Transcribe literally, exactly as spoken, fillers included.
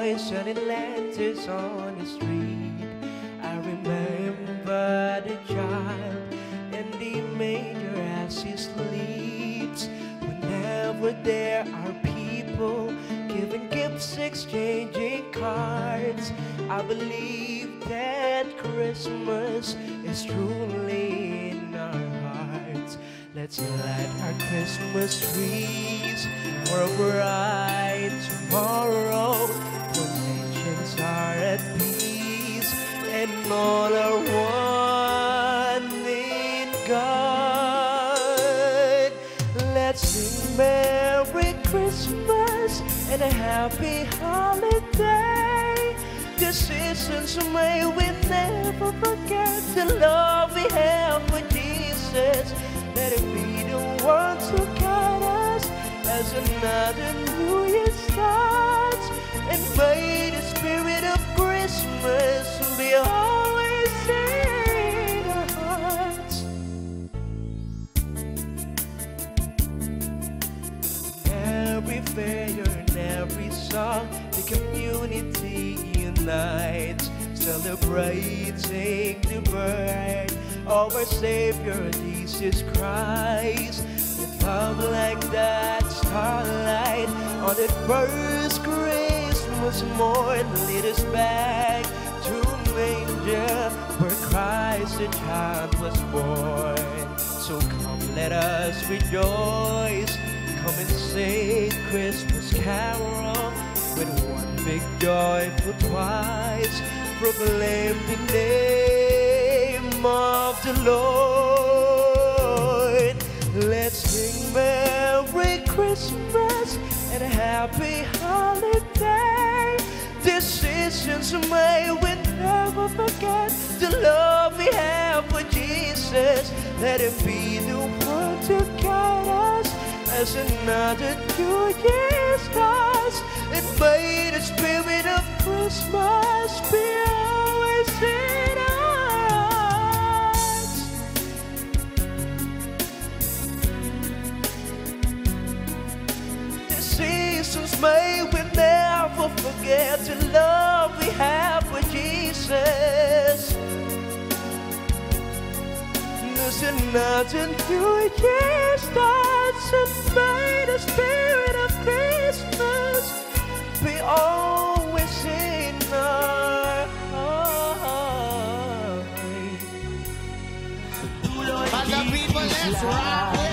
boy selling lanterns on the street. I remember the child and the manger as he sleeps. Whenever there are people giving gifts, exchanging cards, I believe that Christmas is truly in our hearts. Let's light our Christmas trees for a bright tomorrow, when nations are at peace and all are one in God. Let's sing Merry Christmas and a happy holiday. The seasons may we never forget the love we have for Jesus. Let it be the one to guide us as another new year starts. And may the spirit of Christmas be always in our hearts. Every fair and every song, the community unites, celebrating the birth of our Savior Jesus Christ. With love like that starlight on that first Christmas morn, lead us back to manger where Christ the child was born. So come, let us rejoice. Come and sing Christmas carol with one big joyful twice. Proclaim the name of the Lord. Let's sing Merry Christmas and a happy holiday. Decisions may we never forget the love we have for Jesus. Let him be the one to guide us as another new year starts. And may the spirit of Christmas be always in our hearts. The seasons may we never forget the love we have for Jesus. There's another new year starts, and may the spirit of Christmas be always in our hearts. Other people, let's rock.